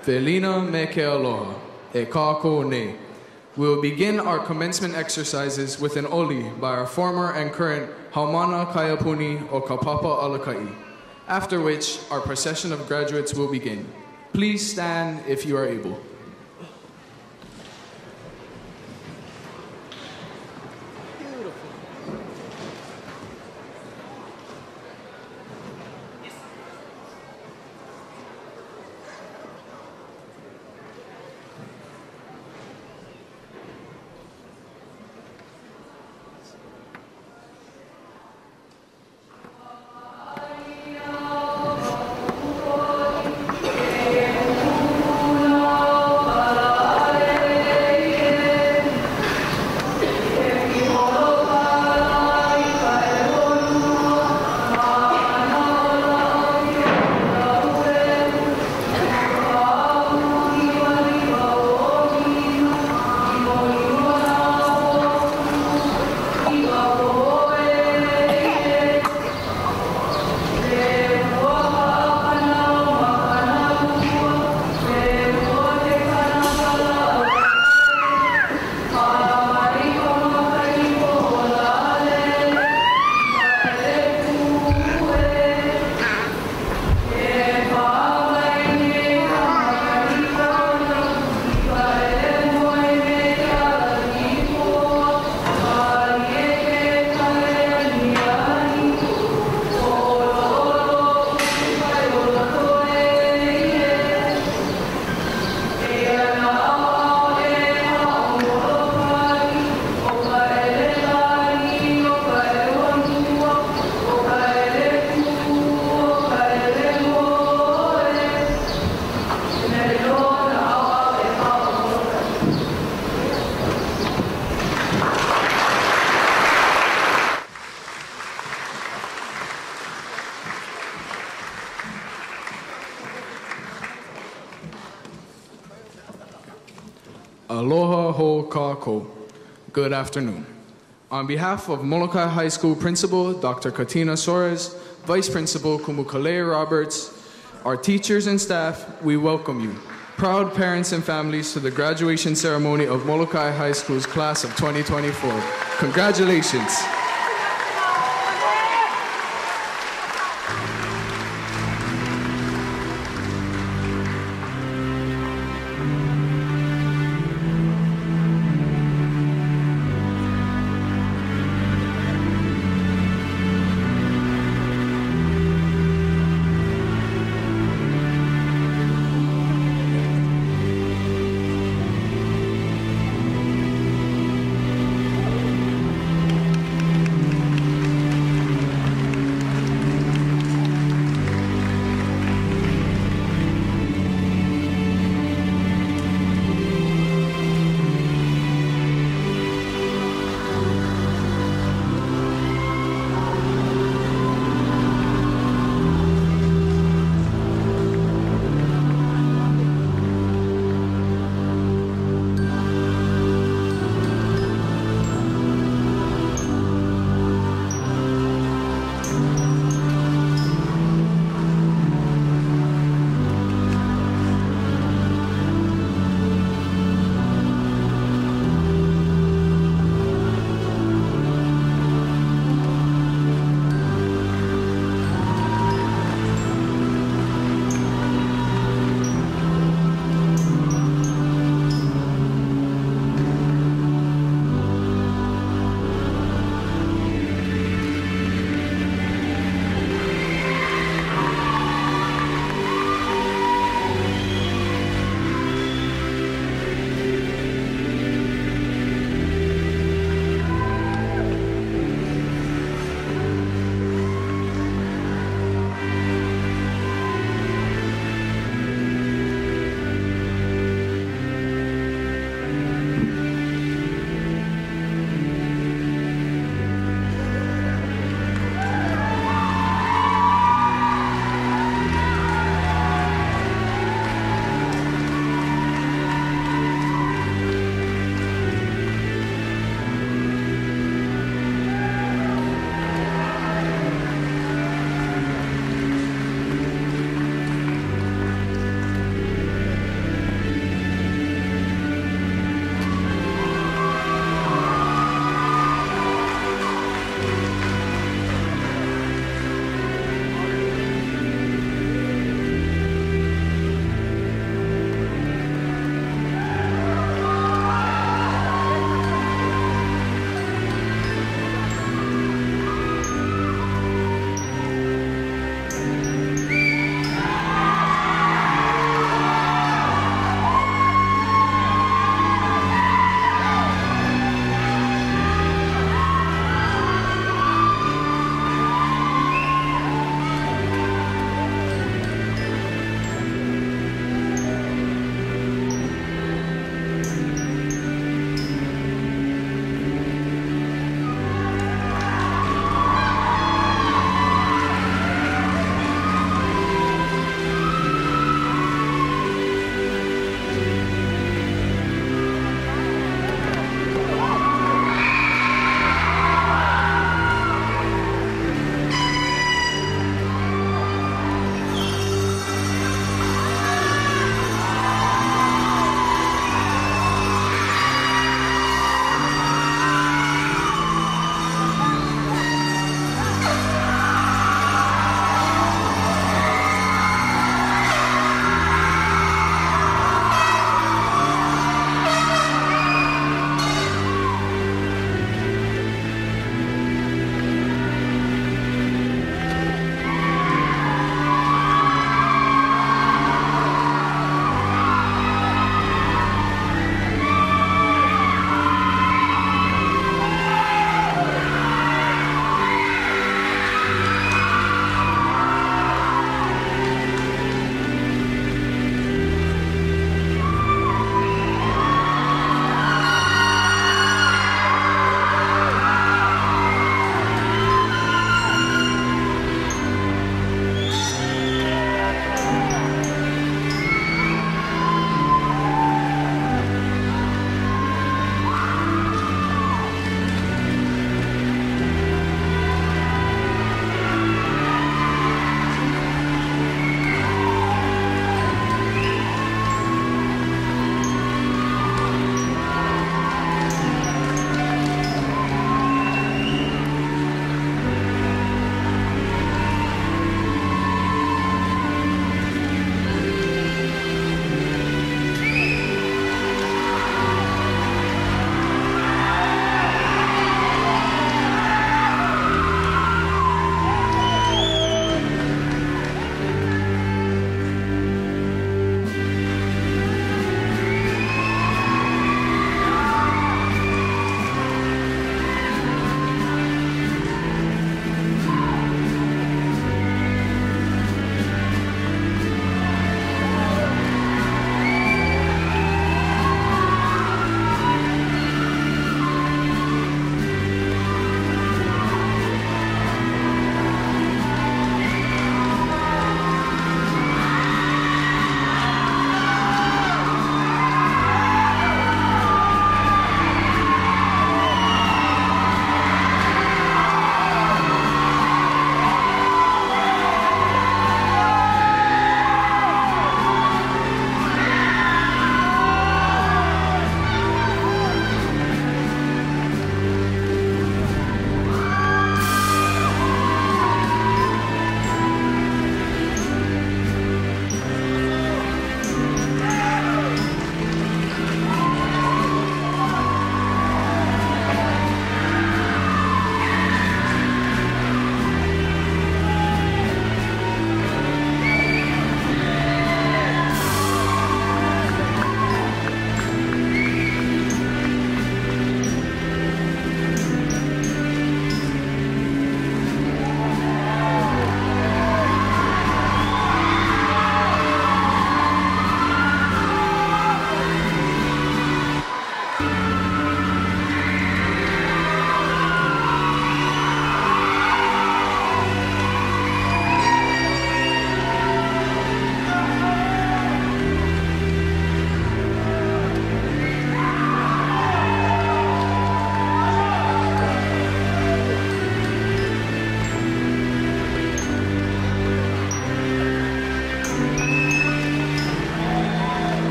Felina me ke aloha, e kako ne. We will begin our commencement exercises with an oli by our former and current Haumana Kaiapuni o Kapapa Alakai, after which our procession of graduates will begin. Please stand if you are able. Aloha ho kako. Good afternoon. On behalf of Molokai High School Principal Dr. Katina Soares, Vice Principal Kumukale Roberts, our teachers and staff, we welcome you, proud parents and families, to the graduation ceremony of Molokai High School's class of 2024. Congratulations.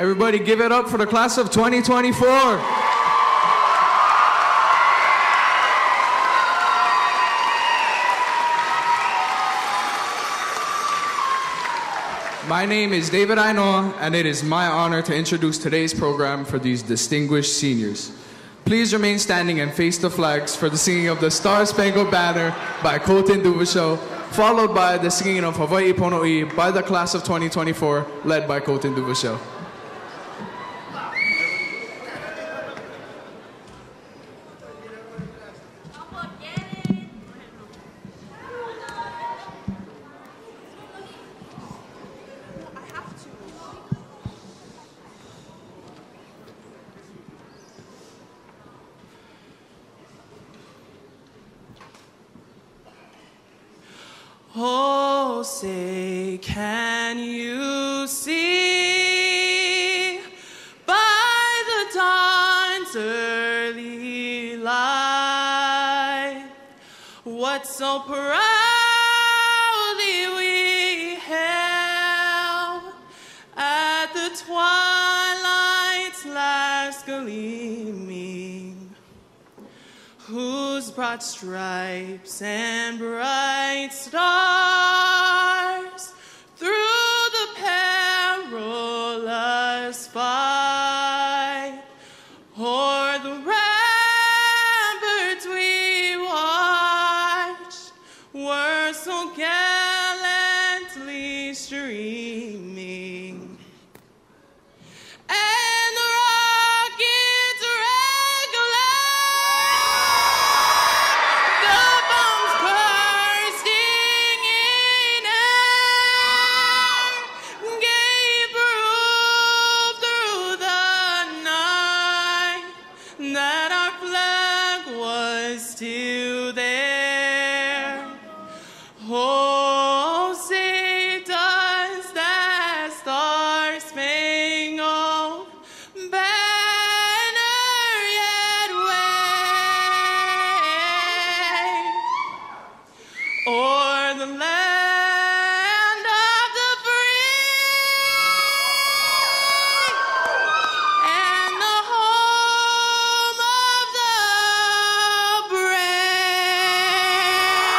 Everybody give it up for the class of 2024. My name is David Ainoa, and it is my honor to introduce today's program for these distinguished seniors. Please remain standing and face the flags for the singing of the Star Spangled Banner by Kotin Duvasho, followed by the singing of Hawaii Pono'i by the class of 2024, led by Kotin Duvasho. Oh, say, can you see by the dawn's early light what so proudly we hailed at the twilight's last gleaming, whose broad stripes and bright stars through the perilous fight o'er the ramparts we watched were so gallantly streaming. And the rockets the bombs bursting in air gave proof through the night that our flag was still there. Oh, say does that star-spangled banner yet wave o'er the land of the free and the home of the brave?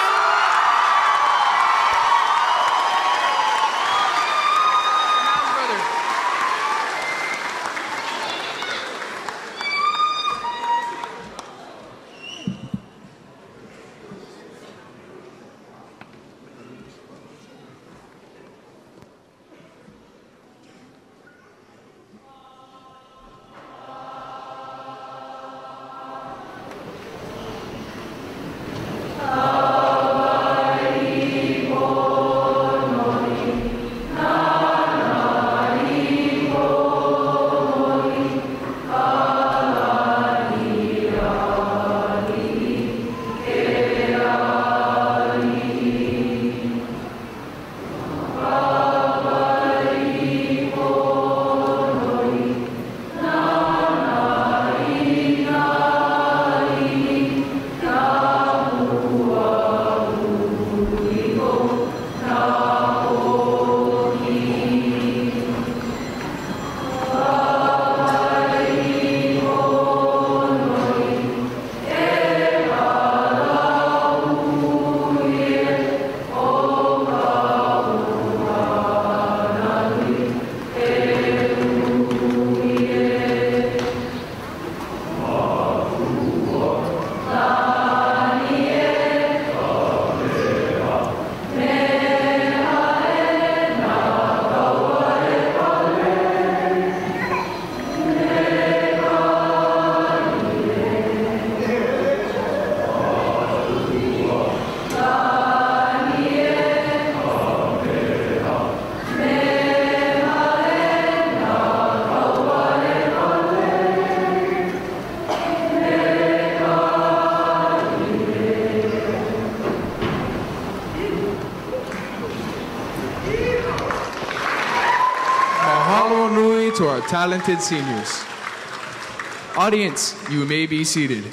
Mahalo nui to our talented seniors. Audience, you may be seated.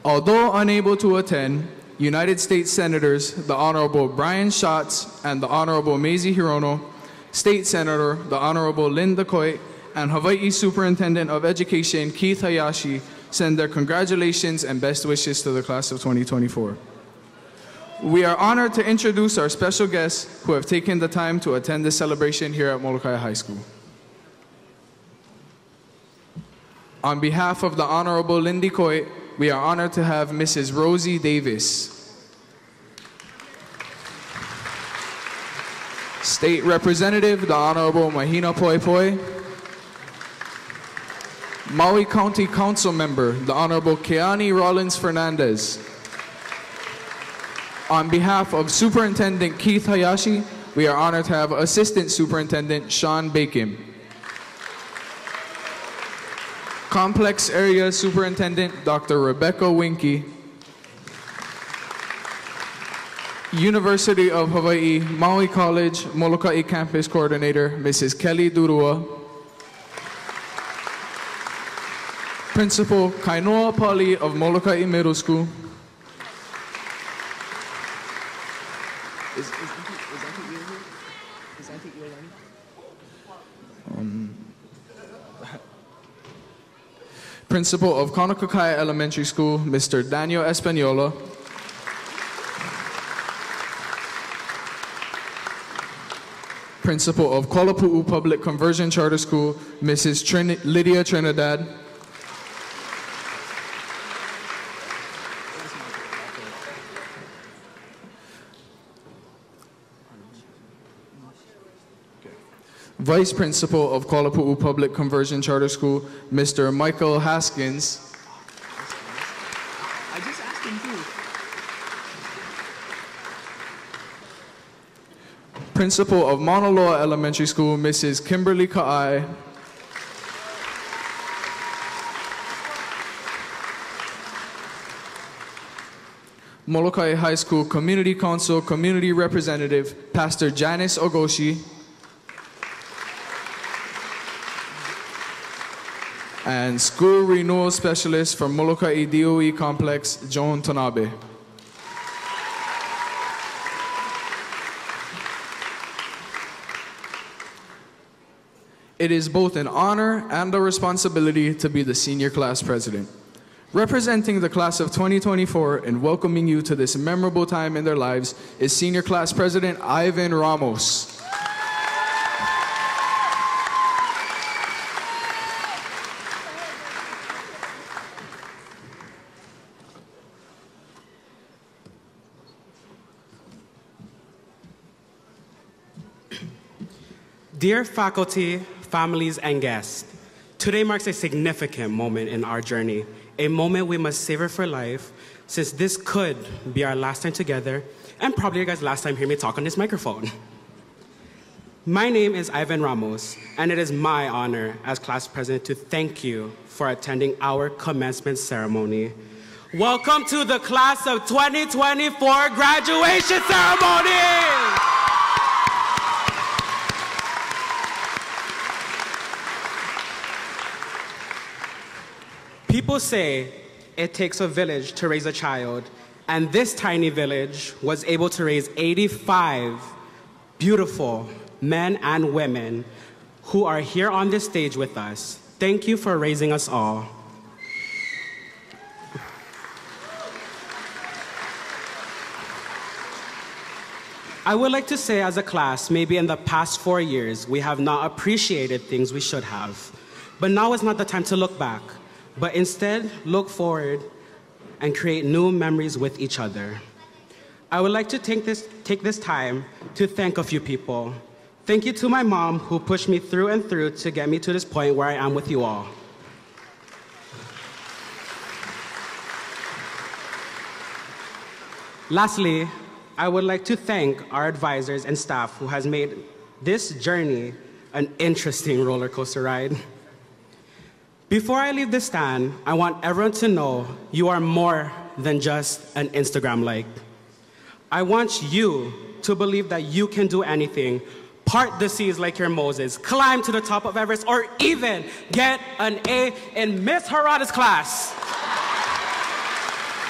Although unable to attend, United States Senators the Honorable Brian Schatz and the Honorable Mazie Hirono, State Senator the Honorable Linda Coit, and Hawaii Superintendent of Education Keith Hayashi send their congratulations and best wishes to the class of 2024. We are honored to introduce our special guests who have taken the time to attend this celebration here at Molokai High School. On behalf of the Honorable Lindy Coit, we are honored to have Mrs. Rosie Davis. State Representative, the Honorable Mahina Poi Poi. Maui County Council Member, the Honorable Keani Rollins Fernandez. On behalf of Superintendent Keith Hayashi, we are honored to have Assistant Superintendent Sean Bacon. Complex Area Superintendent Dr. Rebecca Winky. University of Hawaii, Maui College, Molokai Campus Coordinator, Mrs. Kelly Durua. Principal Kainoa Pali of Molokai Middle School. Principal of Kaunakakai Elementary School, Mr. Daniel Espanola. Principal of Kolapu'u Public Conversion Charter School, Mrs. Lydia Trinidad. Vice Principal of Kolapu'u Public Conversion Charter School, Mr. Michael Haskins. I just asked him too. Principal of Mauna Loa Elementary School, Mrs. Kimberly Ka'ai. Molokai High School Community Council Community Representative, Pastor Janice Ogoshi. And School Renewal Specialist from Molokai DOE Complex, Joan Tanabe. It is both an honor and a responsibility to be the senior class president. Representing the class of 2024 and welcoming you to this memorable time in their lives is senior class president Ivan Ramos. Dear faculty, families, and guests, today marks a significant moment in our journey, a moment we must savor for life, since this could be our last time together, and probably your guys' last time hearing me talk on this microphone. My name is Ivan Ramos, and it is my honor as class president to thank you for attending our commencement ceremony. Welcome to the class of 2024 graduation ceremony! People say it takes a village to raise a child, and this tiny village was able to raise 85 beautiful men and women who are here on this stage with us. Thank you for raising us all. I would like to say as a class, maybe in the past 4 years, we have not appreciated things we should have. But now is not the time to look back, but instead look forward and create new memories with each other. I would like to take this time to thank a few people. Thank you to my mom, who pushed me through and through to get me to this point where I am with you all. Lastly, I would like to thank our advisors and staff who has made this journey an interesting roller coaster ride. Before I leave this stand, I want everyone to know you are more than just an Instagram like. I want you to believe that you can do anything, part the seas like you're Moses, climb to the top of Everest, or even get an A in Miss Harada's class.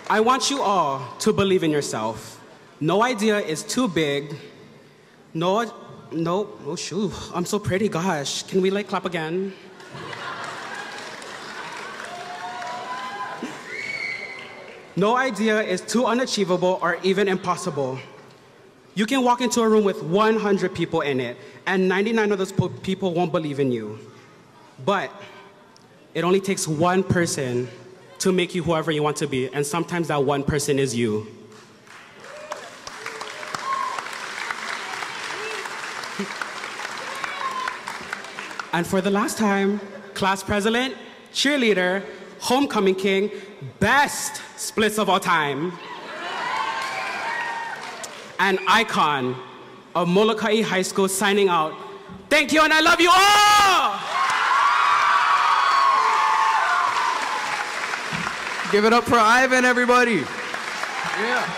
I want you all to believe in yourself. No idea is too big. Oh shoot, I'm so pretty, gosh. Can we clap again? No idea is too unachievable or even impossible. You can walk into a room with 100 people in it, and 99 of those people won't believe in you. But it only takes one person to make you whoever you want to be, and sometimes that one person is you. And for the last time, class president, cheerleader, homecoming king, best splits of all time, an icon of Molokai High School signing out. Thank you and I love you all! Give it up for Ivan, everybody. Yeah.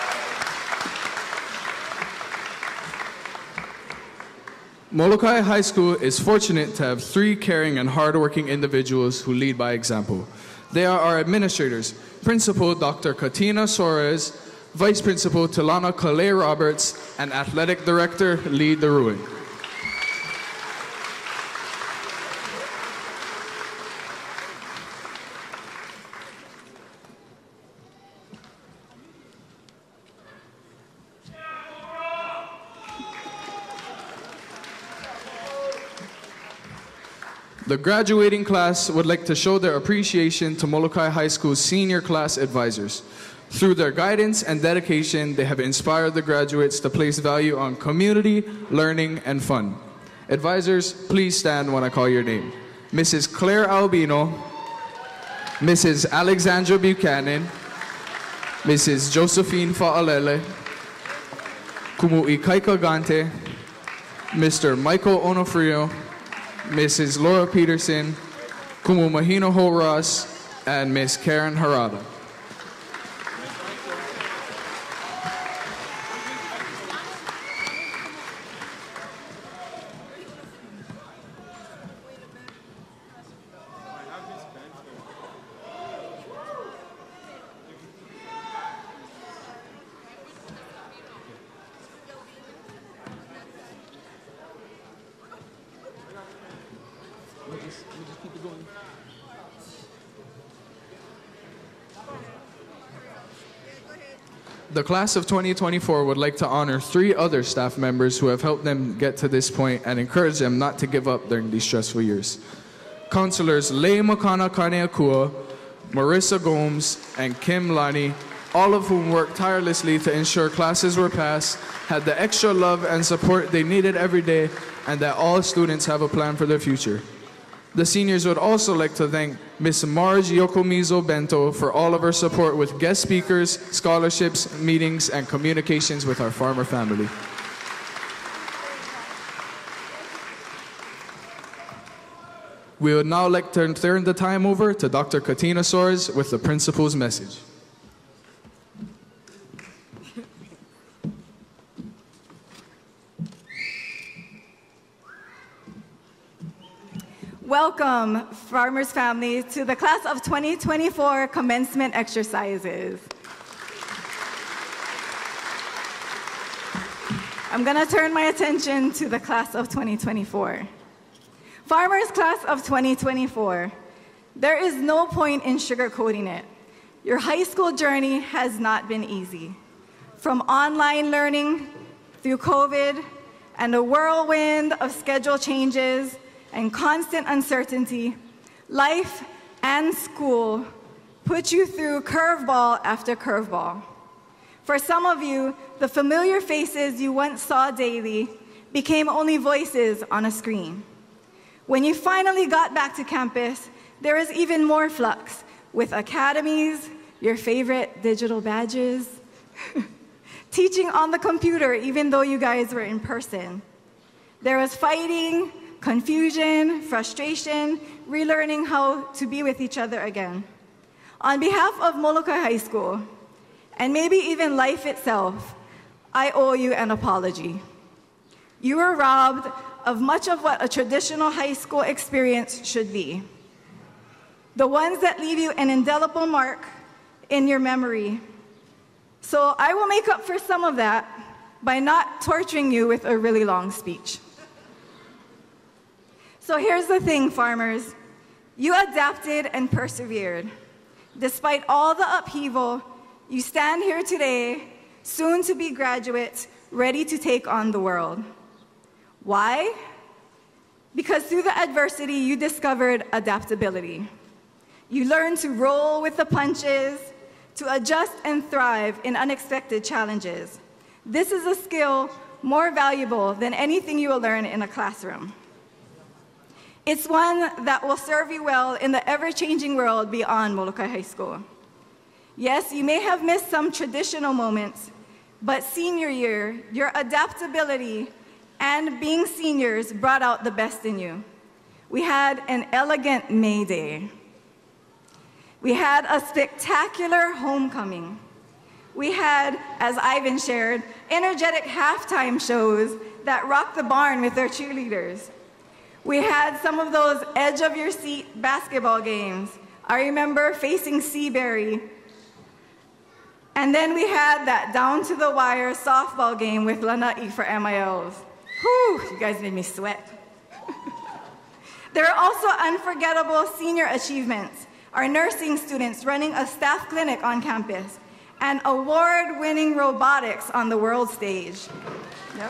Molokai High School is fortunate to have 3 caring and hardworking individuals who lead by example. They are our administrators, Principal Dr. Katina Soares, Vice Principal Tilana Calais Roberts, and Athletic Director Lee DeRuin. The graduating class would like to show their appreciation to Molokai High School's senior class advisors. Through their guidance and dedication, they have inspired the graduates to place value on community, learning, and fun. Advisors, please stand when I call your name. Mrs. Claire Albino, Mrs. Alexandra Buchanan, Mrs. Josephine Fa'alele, Kumu'i Kaika Gante, Mr. Michael Onofrio, Mrs. Laura Peterson, Kumu Mahino Horas, and Miss Karen Harada. The class of 2024 would like to honor 3 other staff members who have helped them get to this point and encourage them not to give up during these stressful years. Counselors Lei Makana Kaneakua, Marissa Gomes, and Kim Lani, all of whom worked tirelessly to ensure classes were passed, had the extra love and support they needed every day, and that all students have a plan for their future. The seniors would also like to thank Ms. Marge Yokomizo Bento for all of her support with guest speakers, scholarships, meetings, and communications with our farmer family. We would now like to turn the time over to Dr. Katina Soares with the principal's message. Welcome, Farmers Family, to the class of 2024 commencement exercises. I'm going to turn my attention to the class of 2024. Farmers class of 2024, there is no point in sugarcoating it. Your high school journey has not been easy. From online learning through COVID and a whirlwind of schedule changes and constant uncertainty, life and school put you through curveball after curveball. For some of you, the familiar faces you once saw daily became only voices on a screen. When you finally got back to campus, there was even more flux with academies, your favorite digital badges, teaching on the computer even though you guys were in person. There was fighting, confusion, frustration, relearning how to be with each other again. On behalf of Molokai High School, and maybe even life itself, I owe you an apology. You were robbed of much of what a traditional high school experience should be. The ones that leave you an indelible mark in your memory. So I will make up for some of that by not torturing you with a really long speech. So here's the thing, farmers. You adapted and persevered. Despite all the upheaval, you stand here today, soon to be graduates, ready to take on the world. Why? Because through the adversity, you discovered adaptability. You learned to roll with the punches, to adjust and thrive in unexpected challenges. This is a skill more valuable than anything you will learn in a classroom. It's one that will serve you well in the ever-changing world beyond Molokai High School. Yes, you may have missed some traditional moments, but senior year, your adaptability and being seniors brought out the best in you. We had an elegant May Day. We had a spectacular homecoming. We had, as Ivan shared, energetic halftime shows that rocked the barn with their cheerleaders. We had some of those edge-of-your-seat basketball games. I remember facing Seabury. And then we had that down-to-the-wire softball game with Lanai for MILs. Whew, you guys made me sweat. There are also unforgettable senior achievements. Our nursing students running a staff clinic on campus, and award-winning robotics on the world stage. Yep.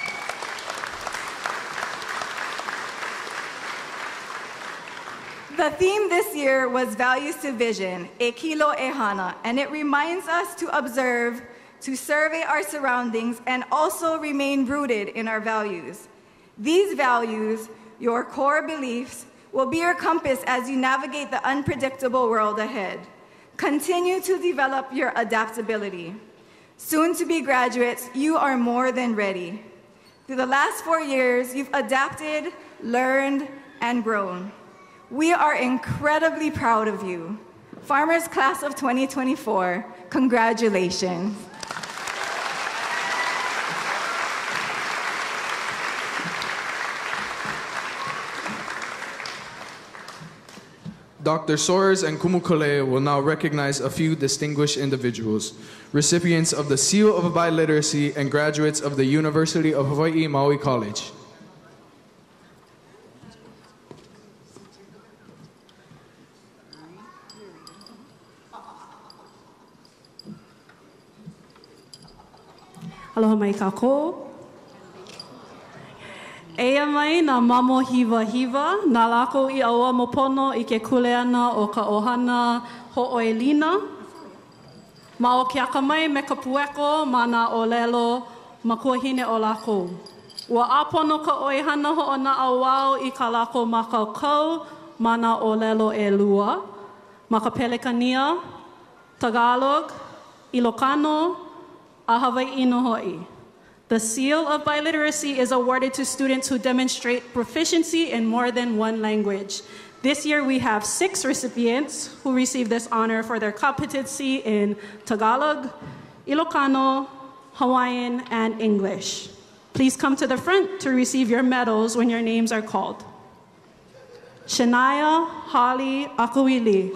The theme this year was Values to Vision, E Kilo E Hana, and it reminds us to observe, to survey our surroundings, and also remain rooted in our values. These values, your core beliefs, will be your compass as you navigate the unpredictable world ahead. Continue to develop your adaptability. Soon to be graduates, you are more than ready. Through the last 4 years, you've adapted, learned, and grown. We are incredibly proud of you. Farmers Class of 2024, congratulations. Dr. Soares and Kumukale will now recognize a few distinguished individuals, recipients of the Seal of Biliteracy and graduates of the University of Hawaii Maui College. Aloha mai kākou. Eia mai nā mamo hiwa hiwa, nā lākou I aua mopono I ke kuleana o ka ohana ho'oelina. Ma o ke aka mai me ka pueko ma nā olelo ma kua hine o lākou. Ua apono ka oihana ho'ona awao I ka lākou ma kaukau ma nā olelo e lua. Ma ka Pelekania, Tagalog, Ilocano, a Hawaii no ho'i. The Seal of Biliteracy is awarded to students who demonstrate proficiency in more than one language. This year we have 6 recipients who received this honor for their competency in Tagalog, Ilocano, Hawaiian, and English. Please come to the front to receive your medals when your names are called. Shania Holly Akuili.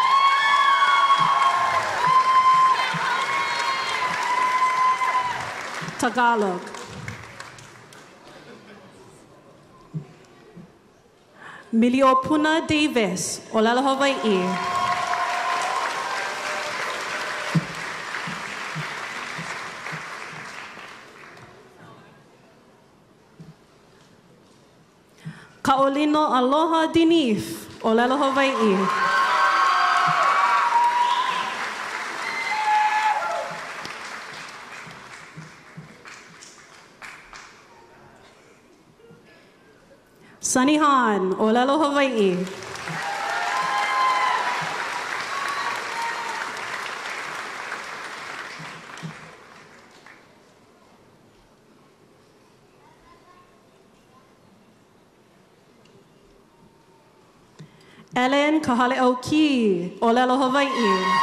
Tagalog. Miliopuna Davis, Olelo Hawaii. Kaolino Aloha Dinif, Olelo Hawaii. Sunny Han, Olelo Hawaii. Ellen Kahaleoki, Olelo Hawaii.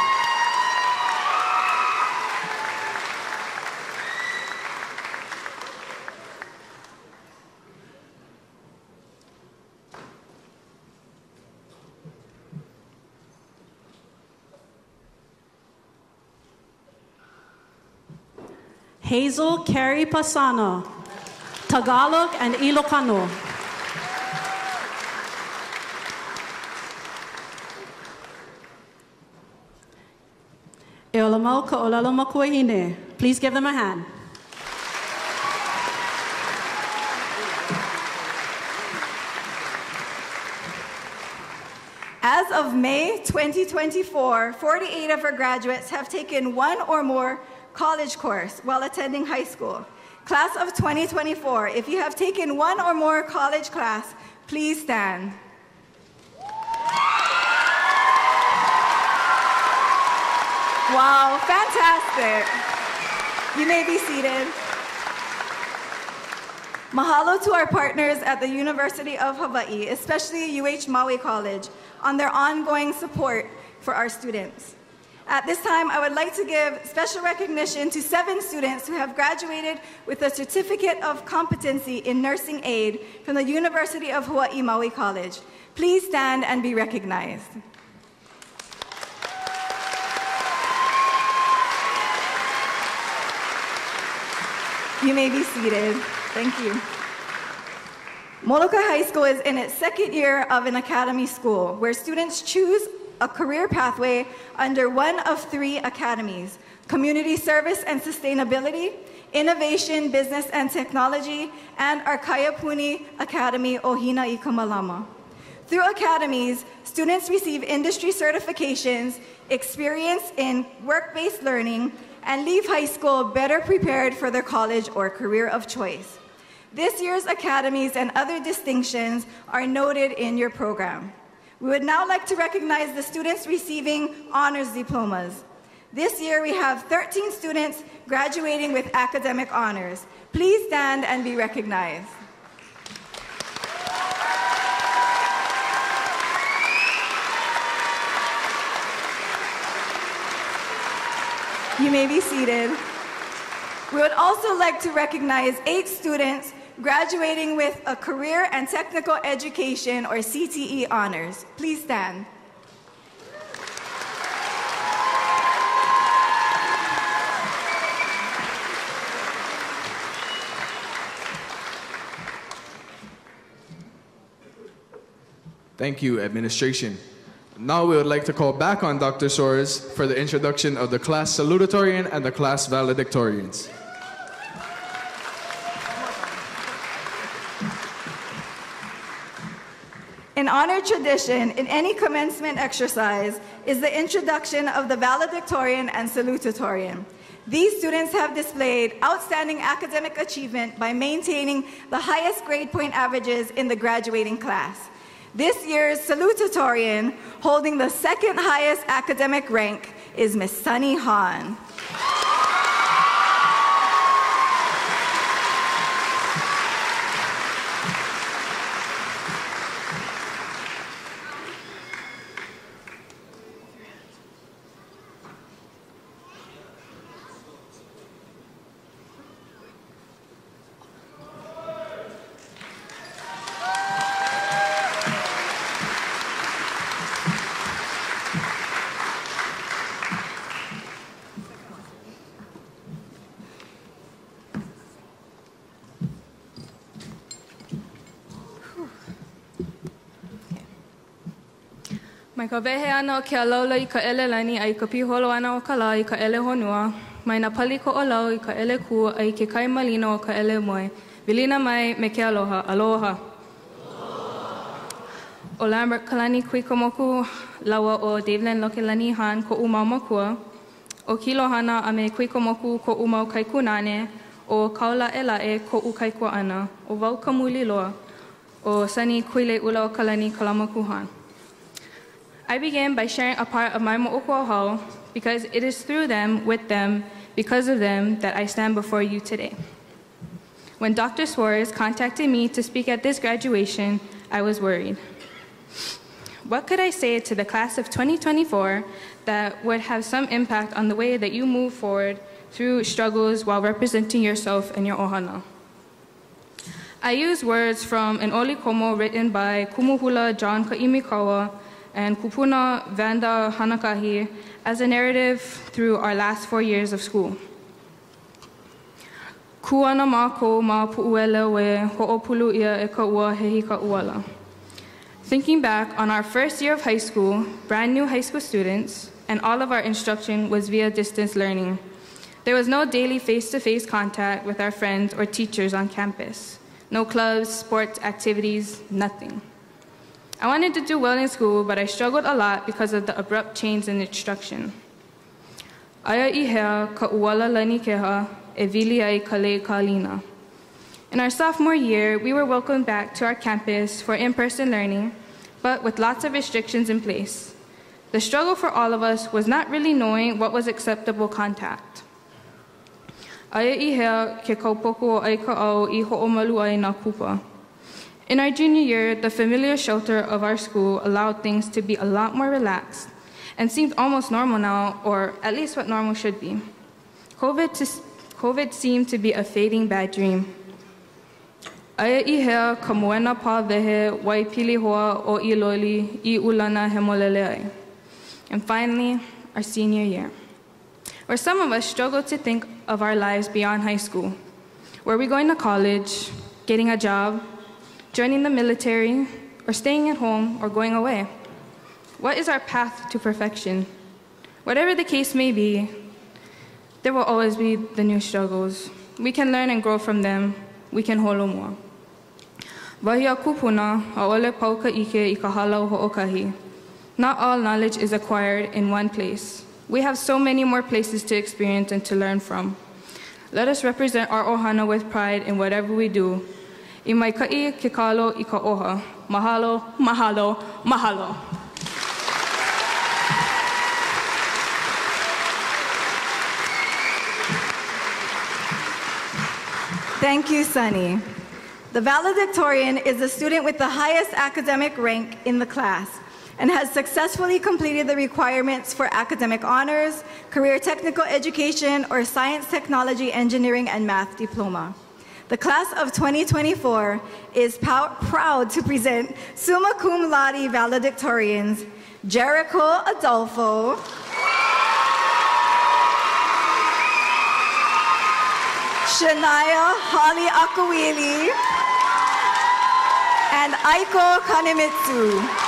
Hazel Carey Pasana, Tagalog and Ilocano. Eolamau Ka'olelo Makuahine. Please give them a hand. As of May 2024, 48 of our graduates have taken one or more college course while attending high school. Class of 2024, if you have taken one or more college class, please stand. Wow, fantastic. You may be seated. Mahalo to our partners at the University of Hawaii, especially UH Maui College, on their ongoing support for our students. At this time, I would like to give special recognition to 7 students who have graduated with a Certificate of Competency in Nursing Aid from the University of Hawaii Maui College. Please stand and be recognized. You may be seated. Thank you. Molokai High School is in its second year of an academy school where students choose a career pathway under one of 3 academies: Community Service and Sustainability, Innovation, Business and Technology, and our Kaiapuni Academy Ohina i Kamalama. Through academies, students receive industry certifications, experience in work-based learning, and leave high school better prepared for their college or career of choice. This year's academies and other distinctions are noted in your program. We would now like to recognize the students receiving honors diplomas. This year we have 13 students graduating with academic honors. Please stand and be recognized. You may be seated. We would also like to recognize 8 students graduating with a Career and Technical Education or CTE honors. Please stand. Thank you, administration. Now we would like to call back on Dr. Soares for the introduction of the class salutatorian and the class valedictorians. An honored tradition in any commencement exercise is the introduction of the valedictorian and salutatorian. These students have displayed outstanding academic achievement by maintaining the highest grade point averages in the graduating class. This year's salutatorian, holding the second highest academic rank, is Miss Sunny Han. Mai ka wehe ana o ke alaula I ka ele lani ai ka piholo ana o ka la I ka ele honua. Mai na pali ko o lau I ka ele ku ai ke kai malino o ka ele moe. Vilina mai me ke aloha. Aloha. O Lambert Kalani kui komoku lawa o Daveland Lokelani Han ko umau makua. O Kilohana a me kui komoku ko umau kai kunane. O Kaula Elae ko u kai kua ana. O Wau Kamuli loa. O Sani kuile ula o Kalani Kalamakuhan. I began by sharing a part of my mo'okuahau because it is through them, with them, because of them that I stand before you today. When Dr. Suarez contacted me to speak at this graduation, I was worried. What could I say to the class of 2024 that would have some impact on the way that you move forward through struggles while representing yourself and your ohana? I use words from an oli komo written by Kumuhula John Ka'imikawa and Kupuna Vanda Hanakahi as a narrative through our last 4 years of school. Kuana mako ma pu'uele we ho'opulu ia e ka ua hehi ka uala. Thinking back on our first year of high school, brand new high school students, and all of our instruction was via distance learning. There was no daily face-to-face contact with our friends or teachers on campus. No clubs, sports, activities, nothing. I wanted to do well in school, but I struggled a lot because of the abrupt change in instruction. Aya I hea ka uala lani keha e vili ai ka lei ka lina. In our sophomore year, we were welcomed back to our campus for in-person learning, but with lots of restrictions in place. The struggle for all of us was not really knowing what was acceptable contact. Aya I hea ke kaupoko o ai ka au I ho'omalu ai nā kupa. In our junior year, the familiar shelter of our school allowed things to be a lot more relaxed and seemed almost normal now, or at least what normal should be. COVID seemed to be a fading bad dream. Aya I hea ka moena pā wehe wai pili hoa o I loli I ulana he molele ai. And finally, our senior year, where some of us struggled to think of our lives beyond high school. Were we going to college, getting a job, joining the military, or staying at home or going away? What is our path to perfection? Whatever the case may be, there will always be the new struggles. We can learn and grow from them. We can holo more. Wahia kupuna aole pauka ike I ka halau ho'okahi. Not all knowledge is acquired in one place. We have so many more places to experience and to learn from. Let us represent our ohana with pride in whatever we do. I mai ka'i ke kalo I ka oha. Mahalo, mahalo, mahalo. Thank you, Sunny. The valedictorian is the student with the highest academic rank in the class and has successfully completed the requirements for academic honors, career technical education, or science, technology, engineering, and math diploma. The class of 2024 is proud to present summa cum laude valedictorians Jericho Adolfo, Shania Holly Akawili, and Aiko Kanemitsu.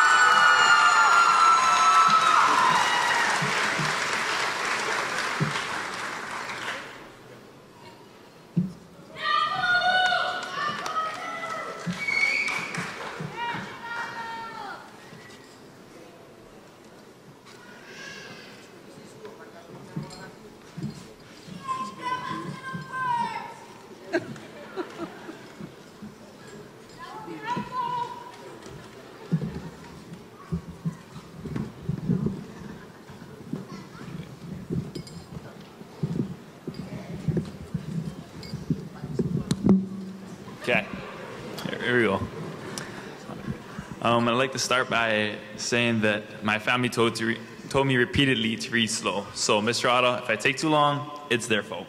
Okay, here we go. I'd like to start by saying that my family told me repeatedly to read slow. So, Mr. Otto, if I take too long, it's their fault.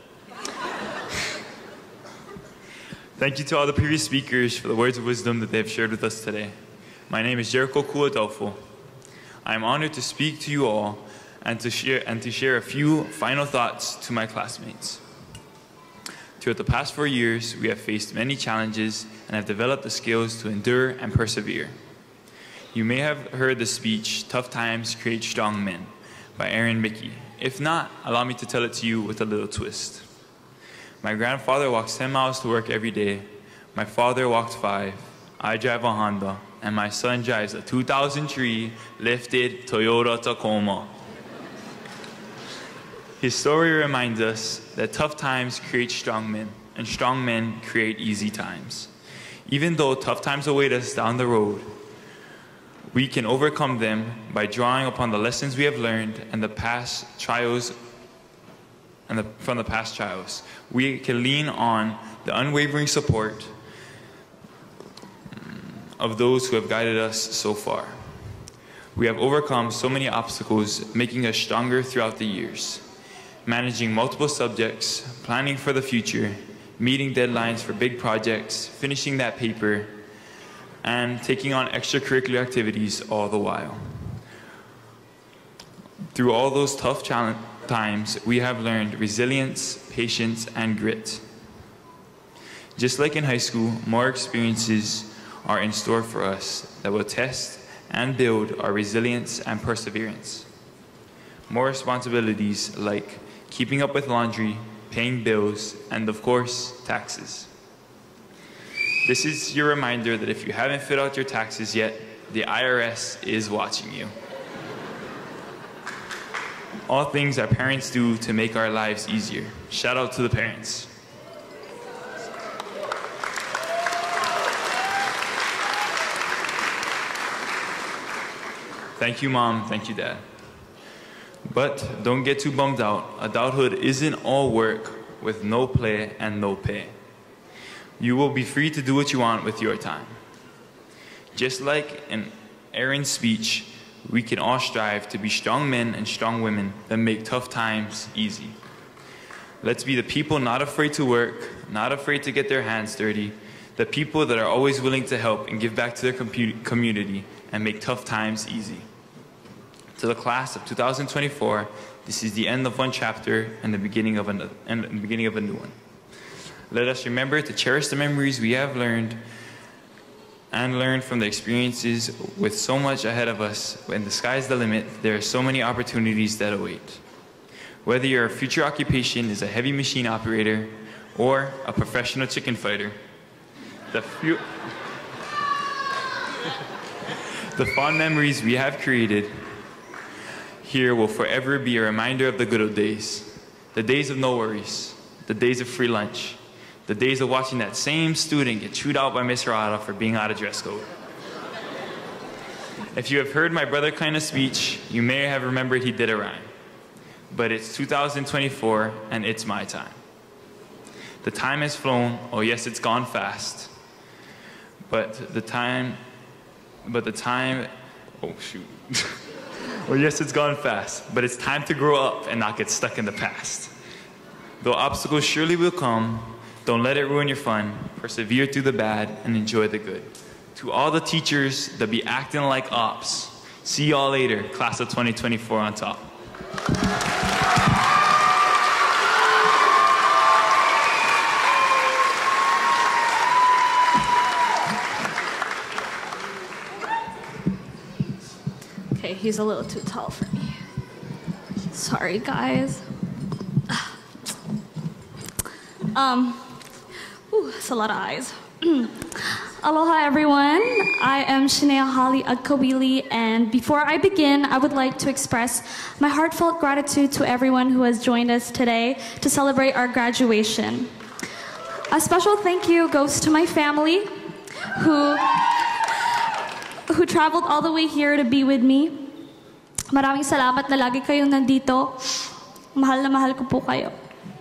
Thank you to all the previous speakers for the words of wisdom that they have shared with us today. My name is Jericho Kuadolfo. I am honored to speak to you all and to share a few final thoughts to my classmates. Throughout the past 4 years, we have faced many challenges and have developed the skills to endure and persevere. You may have heard the speech, "Tough Times Create Strong Men," by Aaron Mickey. If not, allow me to tell it to you with a little twist. My grandfather walks 10 miles to work every day. My father walked 5. I drive a Honda, and my son drives a 2003 lifted Toyota Tacoma. His story reminds us that tough times create strong men, and strong men create easy times. Even though tough times await us down the road, we can overcome them by drawing upon the lessons we have learned and from the past trials. We can lean on the unwavering support of those who have guided us so far. We have overcome so many obstacles, making us stronger throughout the years. Managing multiple subjects, planning for the future, meeting deadlines for big projects, finishing that paper, and taking on extracurricular activities all the while. Through all those tough times, we have learned resilience, patience, and grit. Just like in high school, more experiences are in store for us that will test and build our resilience and perseverance. More responsibilities like keeping up with laundry, paying bills, and of course, taxes. This is your reminder that if you haven't filled out your taxes yet, the IRS is watching you. All things our parents do to make our lives easier. Shout out to the parents. Thank you, Mom. Thank you, Dad. But don't get too bummed out. Adulthood isn't all work with no play and no pay. You will be free to do what you want with your time. Just like in Aaron's speech, we can all strive to be strong men and strong women that make tough times easy. Let's be the people not afraid to work, not afraid to get their hands dirty, the people that are always willing to help and give back to their community and make tough times easy. To the class of 2024, this is the end of one chapter and the beginning of a new one. Let us remember to cherish the memories we have learned and learn from the experiences. With so much ahead of us, when the sky's the limit, there are so many opportunities that await. Whether your future occupation is a heavy machine operator or a professional chicken fighter, the fond memories we have created here will forever be a reminder of the good old days. The days of no worries, the days of free lunch, the days of watching that same student get chewed out by Mr. Otta for being out of dress code. If you have heard my brother Kleina's speech, you may have remembered he did a rhyme. But it's 2024 and it's my time. The time has flown, oh yes, it's gone fast. But the time, oh shoot. Oh yes, it's gone fast, but it's time to grow up and not get stuck in the past. Though obstacles surely will come, don't let it ruin your fun. Persevere through the bad and enjoy the good. To all the teachers that be acting like ops, see y'all later, class of 2024 on top. Okay, he's a little too tall for me. Sorry, guys. That's a lot of eyes. Aloha, everyone. I am Shania Holly Agkawili, and before I begin, I would like to express my heartfelt gratitude to everyone who has joined us today to celebrate our graduation. A special thank you goes to my family, who traveled all the way here to be with me. Maraming salamat na lagi kayong nandito. Mahal na mahal ko po kayo.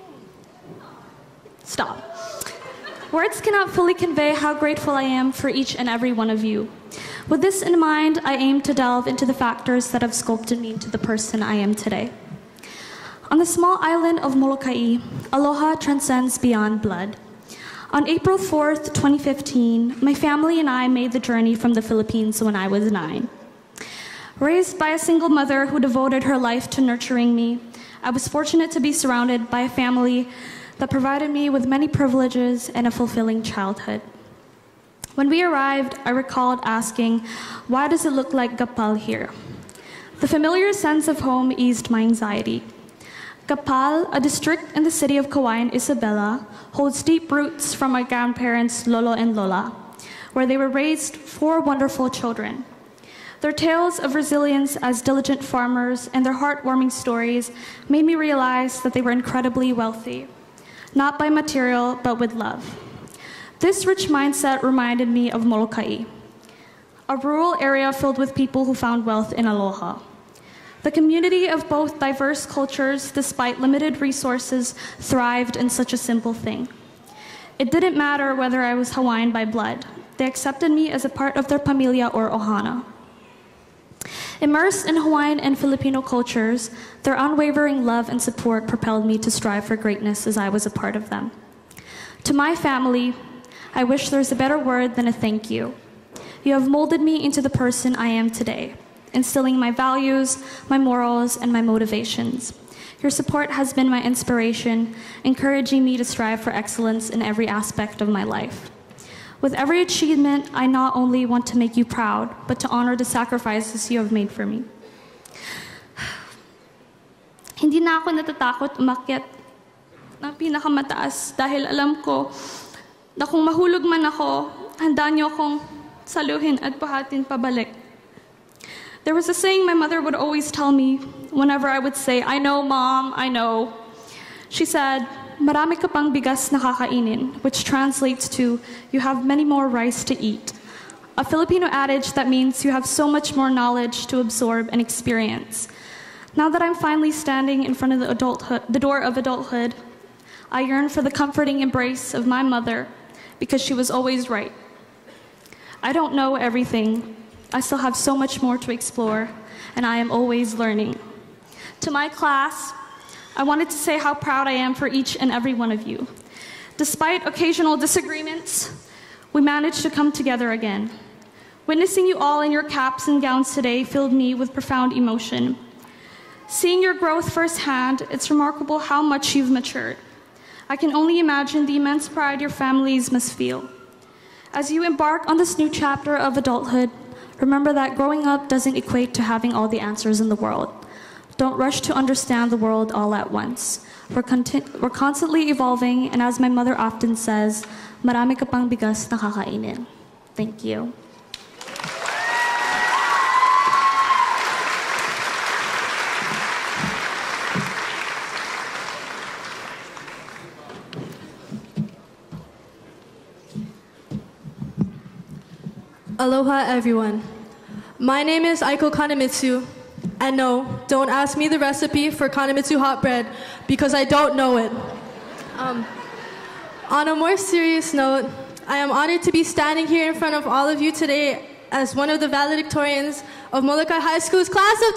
Stop. Words cannot fully convey how grateful I am for each and every one of you. With this in mind, I aim to delve into the factors that have sculpted me into the person I am today. On the small island of Molokai, aloha transcends beyond blood. On April 4th, 2015, my family and I made the journey from the Philippines when I was 9. Raised by a single mother who devoted her life to nurturing me, I was fortunate to be surrounded by a family that provided me with many privileges and a fulfilling childhood. When we arrived, I recalled asking, why does it look like Gapal here? The familiar sense of home eased my anxiety. Gapal, a district in the city of Kauai and Isabela, holds deep roots from my grandparents, Lolo and Lola, where they were raised 4 wonderful children. Their tales of resilience as diligent farmers and their heartwarming stories made me realize that they were incredibly wealthy, not by material, but with love. This rich mindset reminded me of Molokai, a rural area filled with people who found wealth in aloha. The community of both diverse cultures, despite limited resources, thrived in such a simple thing. It didn't matter whether I was Hawaiian by blood. They accepted me as a part of their pamilya or ohana. Immersed in Hawaiian and Filipino cultures, their unwavering love and support propelled me to strive for greatness as I was a part of them. To my family, I wish there's a better word than a thank you. You have molded me into the person I am today, instilling my values, my morals, and my motivations. Your support has been my inspiration, encouraging me to strive for excellence in every aspect of my life. With every achievement, I not only want to make you proud, but to honor the sacrifices you have made for me. Hindi na ako natatakot umakyat ng pinakamataas dahil alam ko na kung mahulog man ako, handa niyo akong saluhin at buhatin pabalik. There was a saying my mother would always tell me whenever I would say, "I know, Mom, I know." She said, "Marami ka pang bigas na kakainin," which translates to, "You have many more rice to eat." A Filipino adage that means you have so much more knowledge to absorb and experience. Now that I'm finally standing in front of the door of adulthood, I yearn for the comforting embrace of my mother because she was always right. I don't know everything. I still have so much more to explore, and I am always learning. To my class, I wanted to say how proud I am for each and every one of you. Despite occasional disagreements, we managed to come together again. Witnessing you all in your caps and gowns today filled me with profound emotion. Seeing your growth firsthand, it's remarkable how much you've matured. I can only imagine the immense pride your families must feel. As you embark on this new chapter of adulthood, remember that growing up doesn't equate to having all the answers in the world. Don't rush to understand the world all at once. We're constantly evolving, and as my mother often says, marami ka pang bigas na kakainin. Thank you. Aloha, everyone. My name is Aiko Kanemitsu, and no, don't ask me the recipe for Kanemitsu hot bread because I don't know it. On a more serious note, I am honored to be standing here in front of all of you today as one of the valedictorians of Molokai High School's class of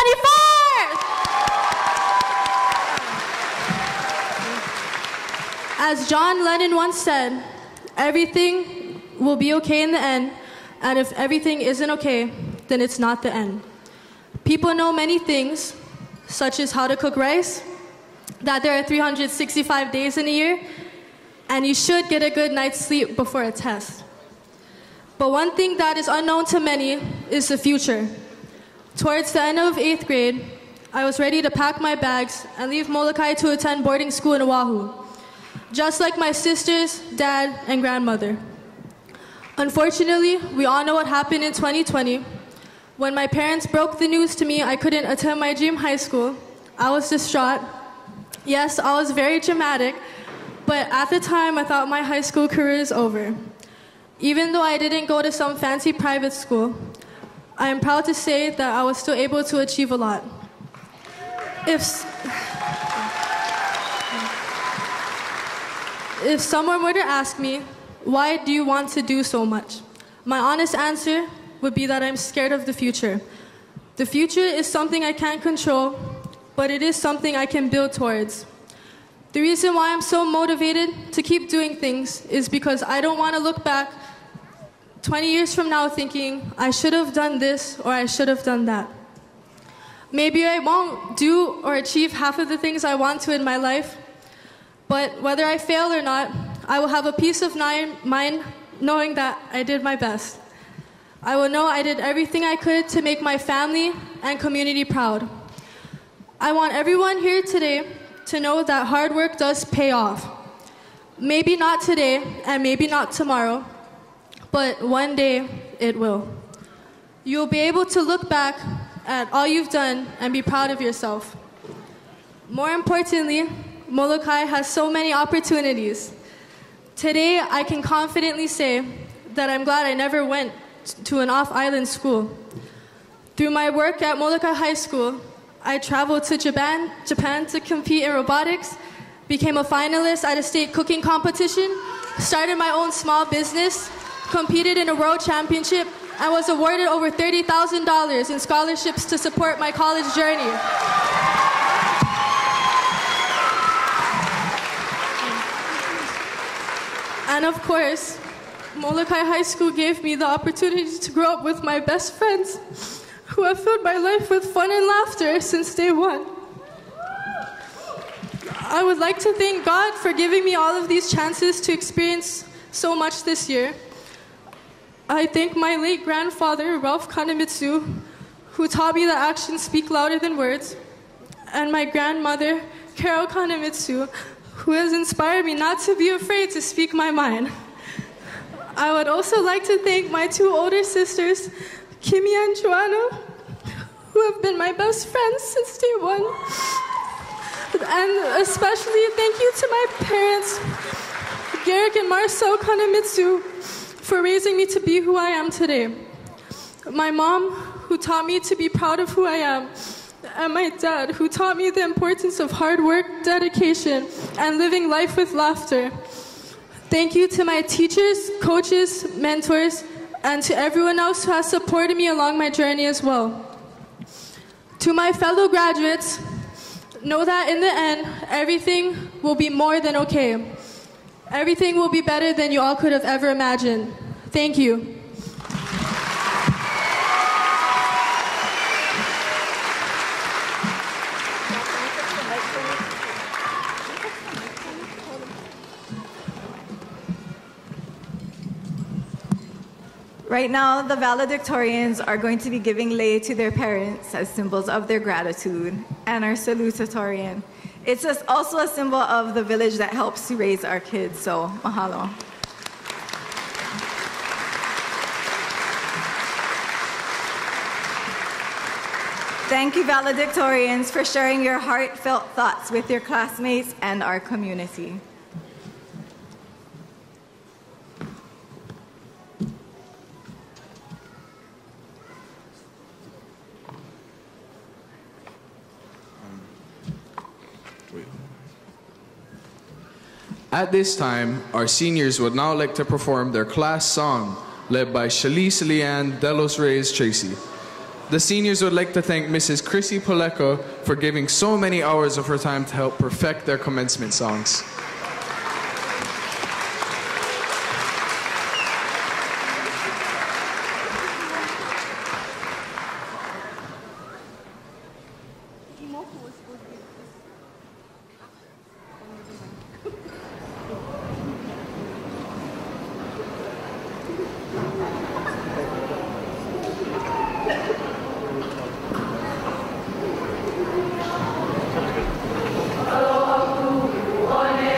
2024! As John Lennon once said, everything will be okay in the end. And if everything isn't okay, then it's not the end. People know many things, such as how to cook rice, that there are 365 days in a year, and you should get a good night's sleep before a test. But one thing that is unknown to many is the future. Towards the end of 8th grade, I was ready to pack my bags and leave Molokai to attend boarding school in Oahu, just like my sisters, dad, and grandmother. Unfortunately, we all know what happened in 2020. When my parents broke the news to me I couldn't attend my dream high school, I was distraught. Yes, I was very dramatic, but at the time I thought my high school career is over. Even though I didn't go to some fancy private school, I am proud to say that I was still able to achieve a lot. If someone were to ask me, why do you want to do so much? My honest answer would be that I'm scared of the future. The future is something I can't control, but it is something I can build towards. The reason why I'm so motivated to keep doing things is because I don't want to look back 20 years from now thinking, I should have done this or I should have done that. Maybe I won't do or achieve half of the things I want to in my life, but whether I fail or not, I will have a peace of mind knowing that I did my best. I will know I did everything I could to make my family and community proud. I want everyone here today to know that hard work does pay off. Maybe not today and maybe not tomorrow, but one day it will. You'll be able to look back at all you've done and be proud of yourself. More importantly, Molokai has so many opportunities. Today, I can confidently say that I'm glad I never went to an off-island school. Through my work at Molokai High School, I traveled to Japan to compete in robotics, became a finalist at a state cooking competition, started my own small business, competed in a world championship, and was awarded over $30,000 in scholarships to support my college journey. And of course, Molokai High School gave me the opportunity to grow up with my best friends who have filled my life with fun and laughter since day one. I would like to thank God for giving me all of these chances to experience so much this year. I thank my late grandfather, Ralph Kanemitsu, who taught me that actions speak louder than words, and my grandmother, Carol Kanemitsu, who has inspired me not to be afraid to speak my mind. I would also like to thank my two older sisters, Kimmy and Joanna, who have been my best friends since day one. And especially thank you to my parents, Garrick and Marcel Kanemitsu, for raising me to be who I am today. My mom, who taught me to be proud of who I am, and my dad, who taught me the importance of hard work, dedication, and living life with laughter. Thank you to my teachers, coaches, mentors, and to everyone else who has supported me along my journey as well. To my fellow graduates, know that in the end, everything will be more than okay. Everything will be better than you all could have ever imagined. Thank you. Right now, the valedictorians are going to be giving lei to their parents as symbols of their gratitude, and our salutatorian. It's also a symbol of the village that helps to raise our kids, so mahalo. Thank you, valedictorians, for sharing your heartfelt thoughts with your classmates and our community. At this time, our seniors would now like to perform their class song, led by Shalise Leanne Delos Reyes Tracy. The seniors would like to thank Mrs. Chrissy Poleka for giving so many hours of her time to help perfect their commencement songs. Aloha ku, one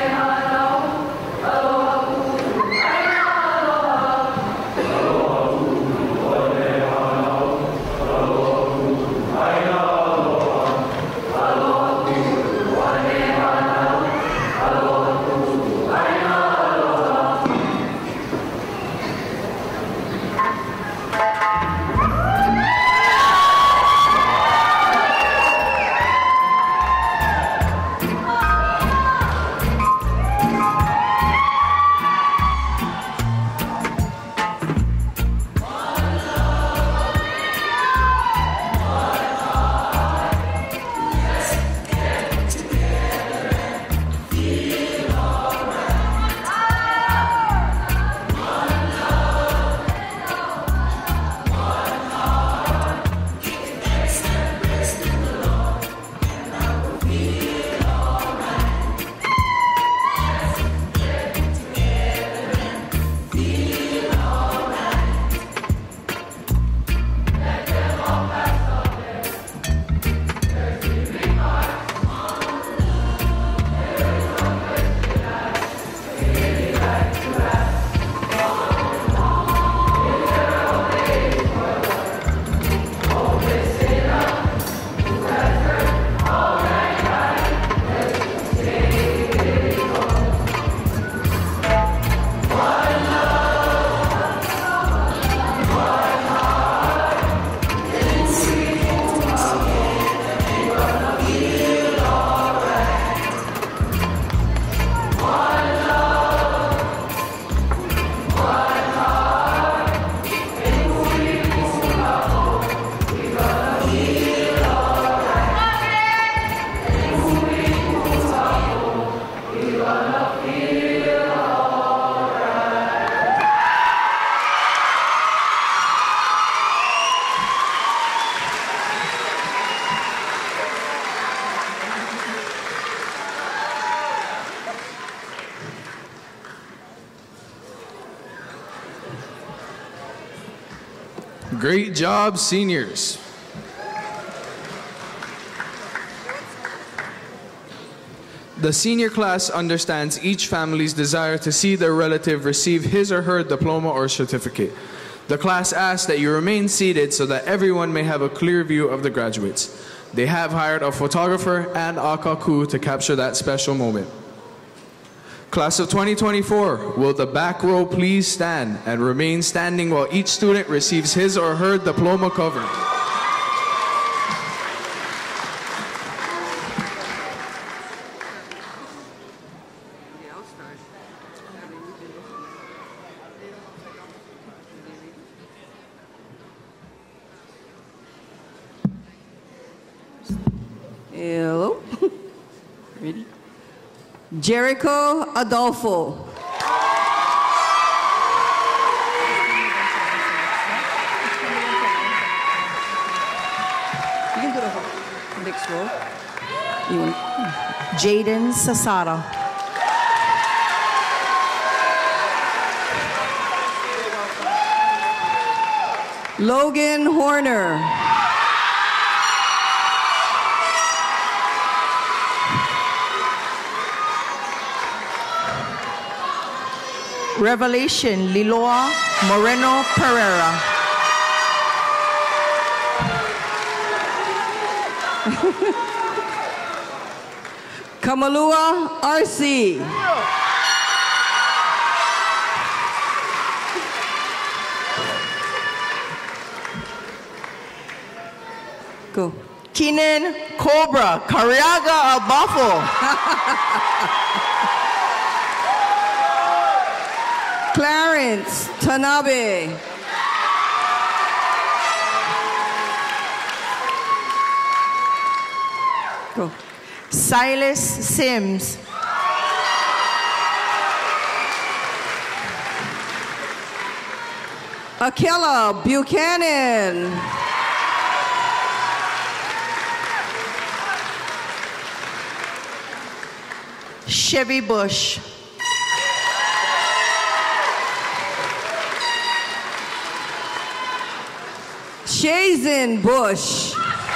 Great job, seniors. The senior class understands each family's desire to see their relative receive his or her diploma or certificate. The class asks that you remain seated so that everyone may have a clear view of the graduates. They have hired a photographer and akaku to capture that special moment. Class of 2024, will the back row please stand and remain standing while each student receives his or her diploma cover. Hello. Ready? Jericho Adolfo. You can do the next row. Jaden Sasara. Logan Horner. Revelation Liloa Moreno Pereira. Kamalua RC. Go. Keenan Cobra Cariaga Abafo. Clarence Tanabe. Go. Silas Sims. Akela Buchanan. Chevy Bush. Shazen Bush.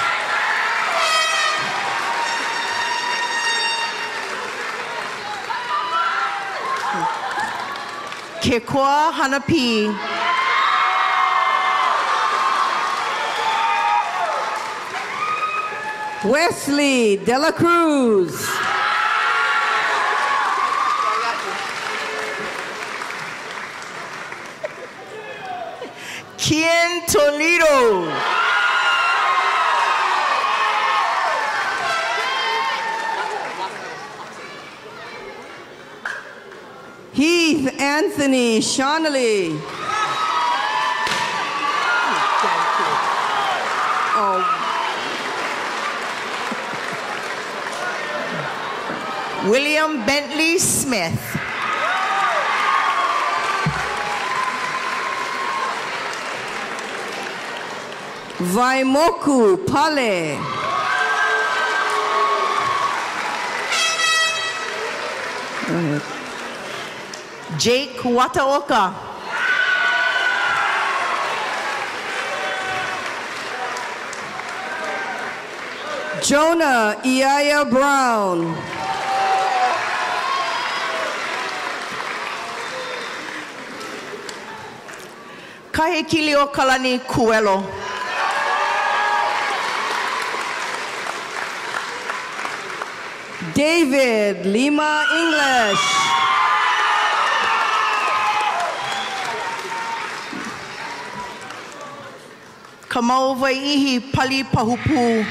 Kekwa Hanapi. Wesley De La Cruz. Kian Toledo. Heath Anthony Shonley. William Bentley Smith. Vaimoku Pale. Jake Wataoka. Jonah Iaya Brown. Kahekilio Kalani Kuelo. David Lima English. Kamau Vaihi Pali Pahupu.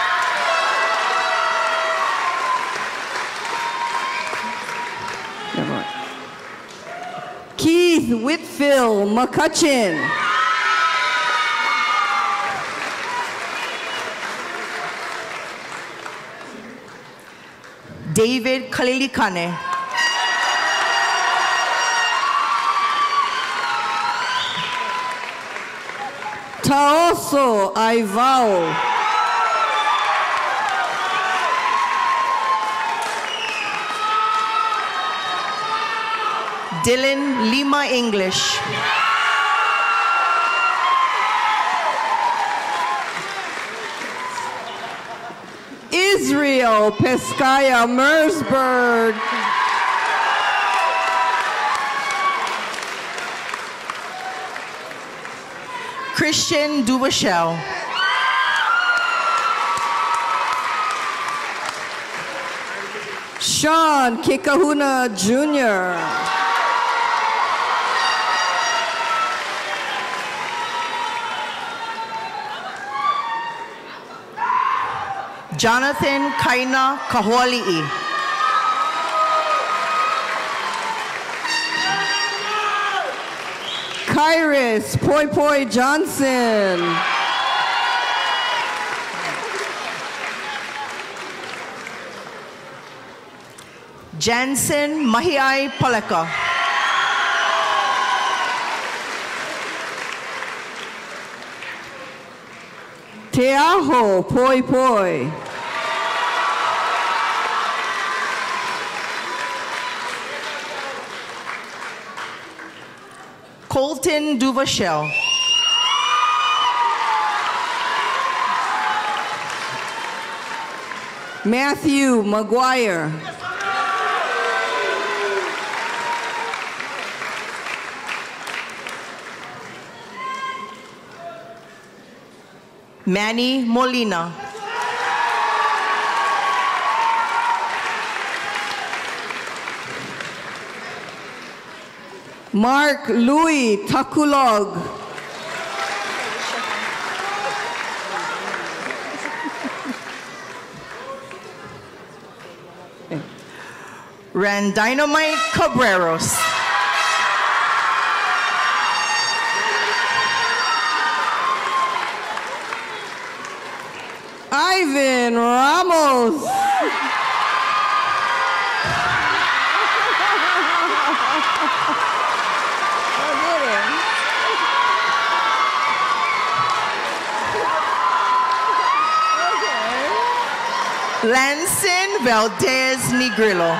Keith Whitfield McCutcheon. David Kalilikane. Taoso Aivao. Dylan Lima English. Julio Pescaya Mersberg. Christian Duvachel. Sean Kikahuna Jr. Jonathan Kaina Kaholi'i. Kairis Poi Poi Johnson. Jansen Mahiai Paleka. Teaho Poi Poi. Colton Duvachel. Matthew McGuire. Manny Molina. Mark Louis Takulog. Ran Dynamite Cabreros. Ivan Ramos. Lanson Valdez Negrillo.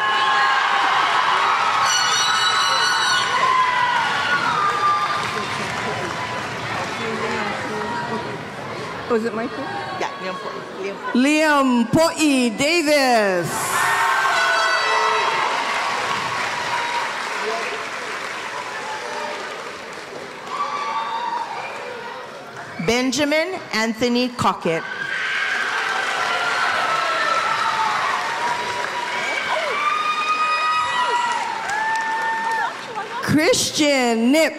Was it my turn? Yeah, Liam Po'i Davis. Benjamin Anthony Cockett. Christian Nip.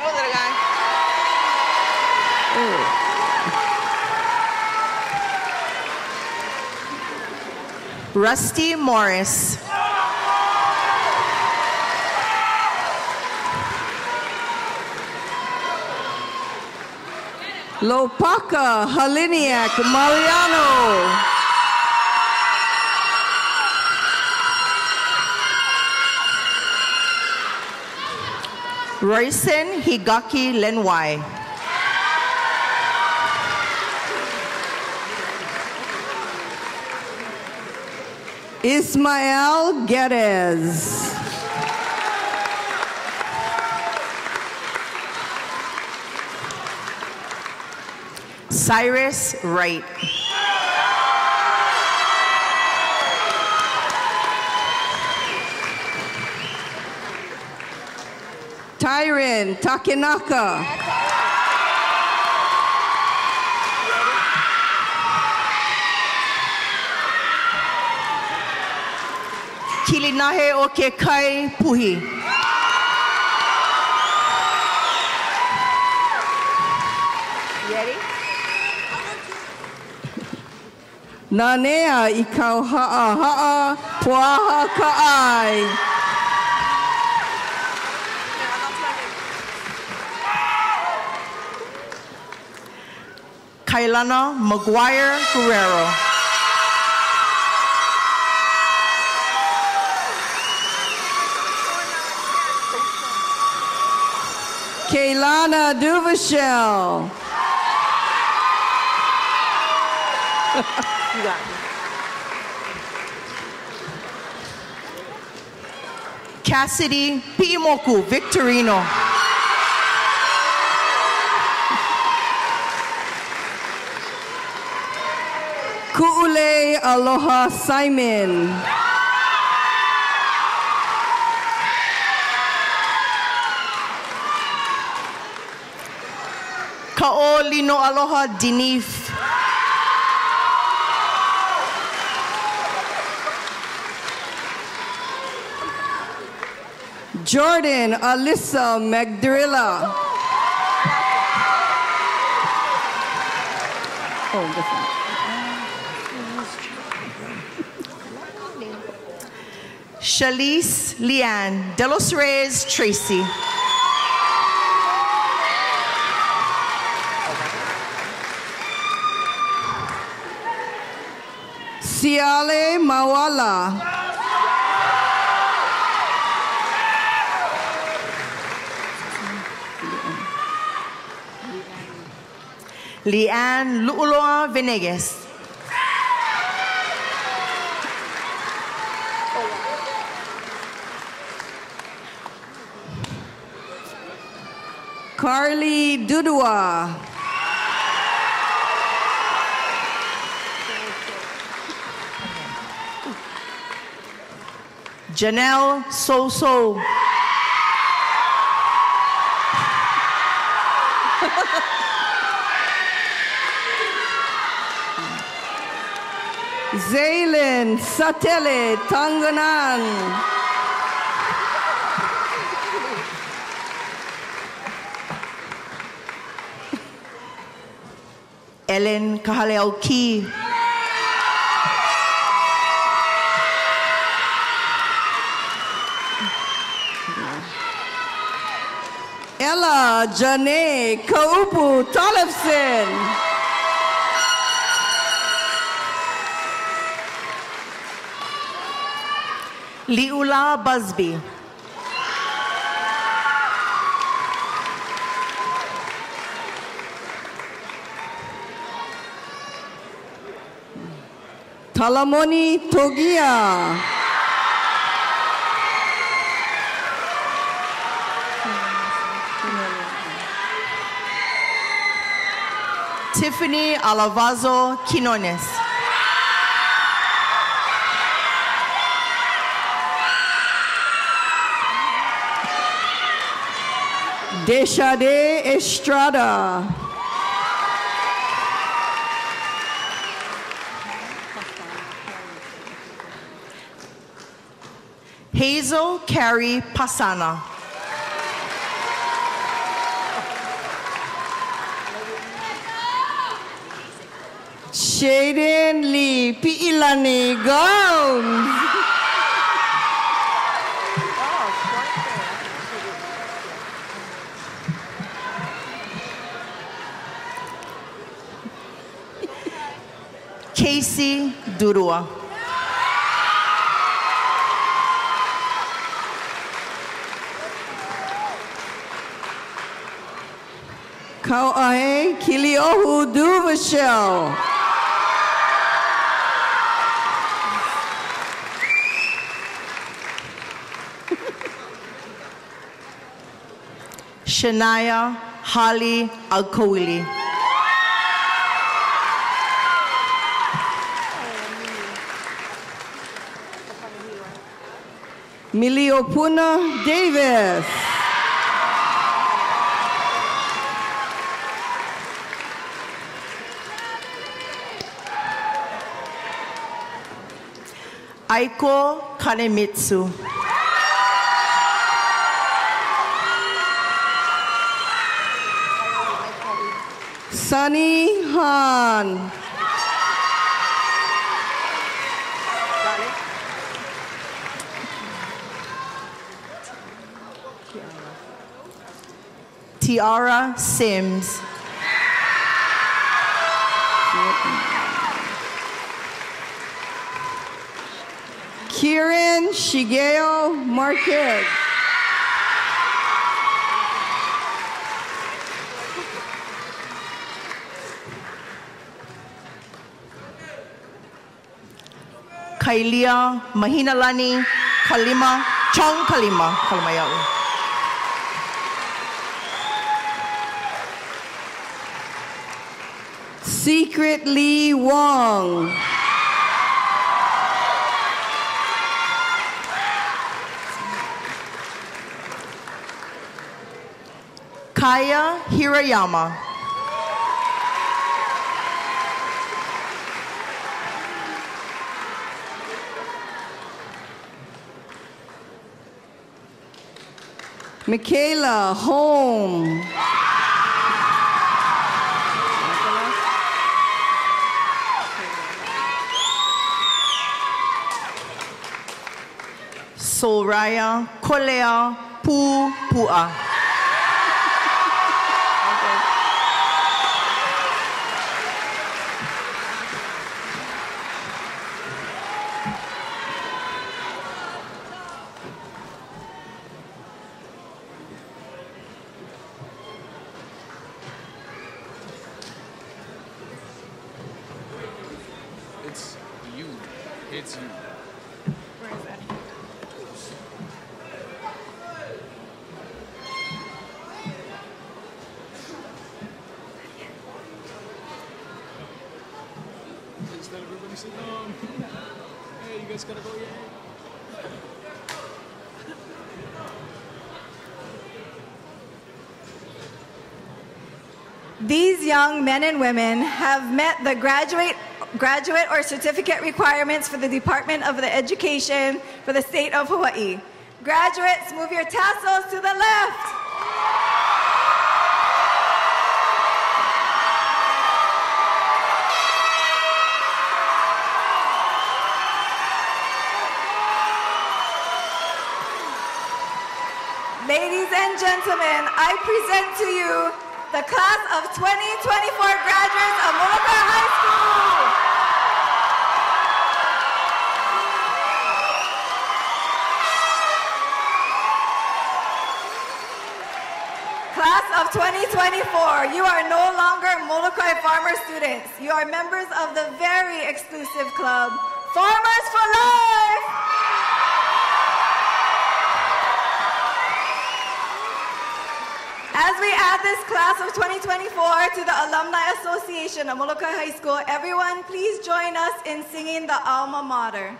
Rusty Morris. Lopaka Haliniak Mariano. Royson Higaki Lenwai. Ismael Geddes. Cyrus Wright. Tyron Takenaka. Kilinahe o ke kai puhi. Ready? Nanea ikau ha'a ha'a puaha ka'ai. Kailana Maguire Guerrero. Kaylana Duvachel. You got me. Cassidy Piimoku Victorino. Ku'ule Aloha Simon. Ka'o Lino Aloha Dinif. Jordan Alyssa Magdrilla. Oh, different. Shalise Leanne De Los Reyes Tracy. Siale Mawala. Leanne Luuloa Venegas. Carly Dudua. Janelle Soso. Zaylin Satele Tanganan. Ellen Kahaleauki. Ella Janae Kaupu Tolifson. Liula Busby. Talamoni Togia. Tiffany Alavazo Quinones. Deshade Estrada. Hazel Carrie Pasana. Shaden Lee Piilani Gomes. Casey Durua. Kauahe Kiliohu Duvashel. Shania Holly Alkowili. Miliopuna Davis. Aiko Kanemitsu. Sunny Han. Tiara Sims. Kieran Shigeo Marquez. Kailia Mahinalani Kalima Chong Kalima Kalimayau. Secret Lee Wong. Kaya Hirayama. Michaela Home. Soraya Kolea Pupua. It's you. It's you. Where is that? Please let everybody sit down. Hey, you guys gotta go, yeah. These young men and women have met the graduate or certificate requirements for the Department of Education for the state of Hawaii. Graduates, move your tassels to the left. Ladies and gentlemen, I present to you the class of 2024 graduates of Molokai High School. Class of 2024, you are no longer Molokai Farmer students. You are members of the very exclusive club, Farmers for Life. As we add this class of 2024 to the Alumni Association of Molokai High School, everyone please join us in singing the Alma Mater.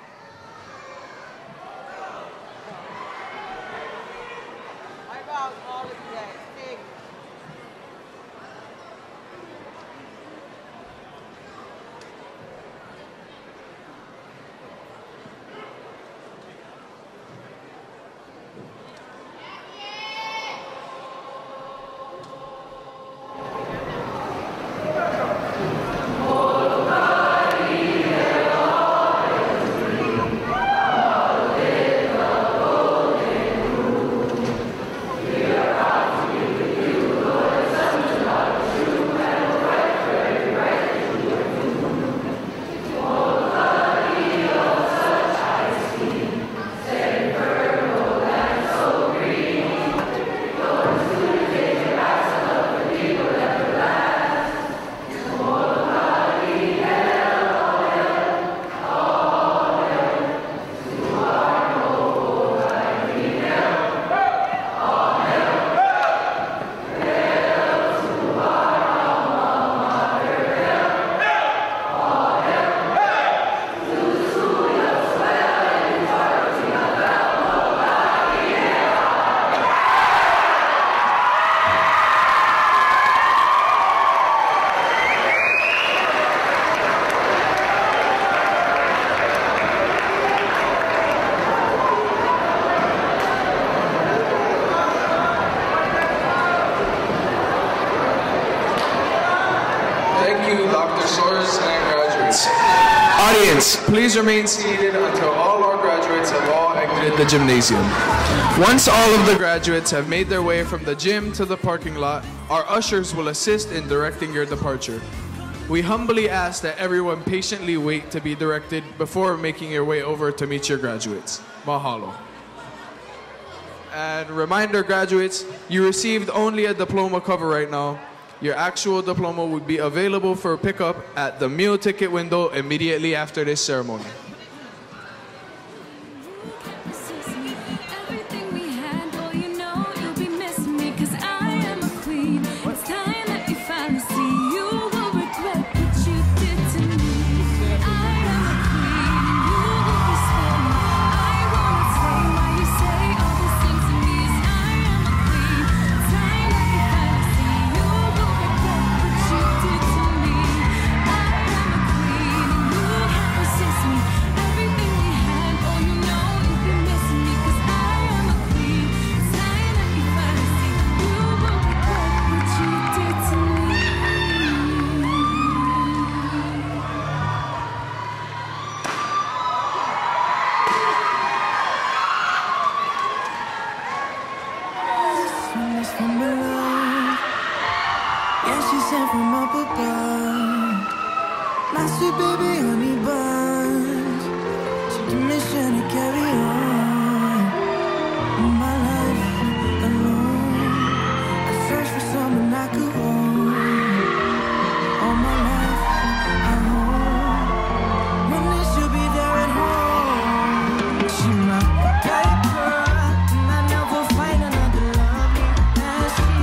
Audience, please remain seated until all our graduates have all exited the gymnasium. Once all of the graduates have made their way from the gym to the parking lot, our ushers will assist in directing your departure. We humbly ask that everyone patiently wait to be directed before making your way over to meet your graduates. Mahalo. And reminder, graduates, you received only a diploma cover right now. Your actual diploma would be available for pickup at the meal ticket window immediately after this ceremony. down from up above. My sweet baby honey buns, she give me strength to carry on. My life alone, I search for someone I could hold. All my life I hold, when they should be there at home. She my type girl, and I never find another lovely as she.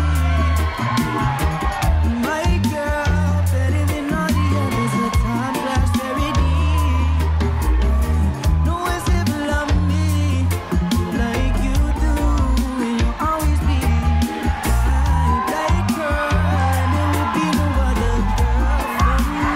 My girl, better than all the others, her time flies very deep. No one's ever loved me like you do, and you'll always be my black girl, and there will be no other girl for me.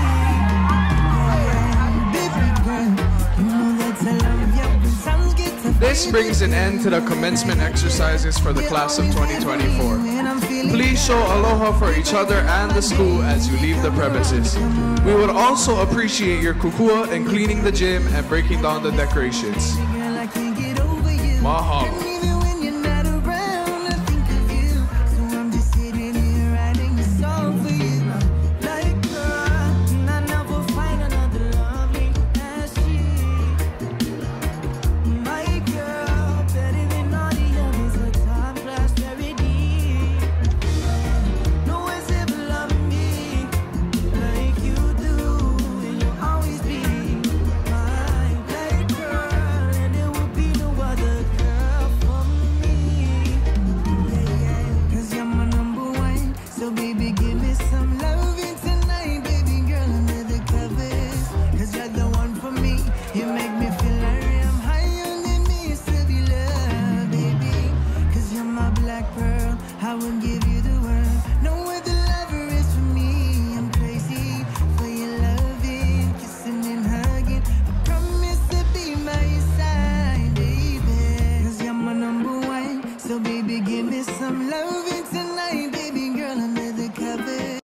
Baby girl, you know that I love you when sounds get tough. This brings an end to the commencement exercises for the class of 2024. Please show aloha for each other and the school as you leave the premises. We would also appreciate your kukua in cleaning the gym and breaking down the decorations. Mahalo.